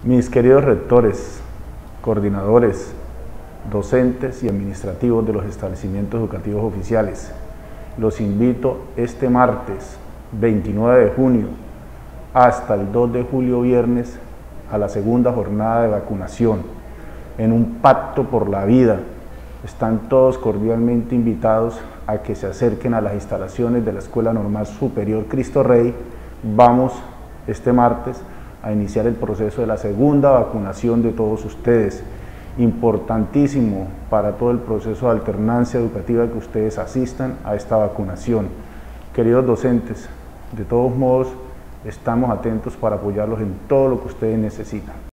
Mis queridos rectores, coordinadores, docentes y administrativos de los establecimientos educativos oficiales, los invito este martes 29 de junio hasta el 2 de julio viernes a la segunda jornada de vacunación en un pacto por la vida. Están todos cordialmente invitados a que se acerquen a las instalaciones de la Escuela Normal Superior Cristo Rey. Vamos este martes a iniciar el proceso de la segunda vacunación de todos ustedes. Importantísimo para todo el proceso de alternancia educativa que ustedes asistan a esta vacunación. Queridos docentes, de todos modos, estamos atentos para apoyarlos en todo lo que ustedes necesitan.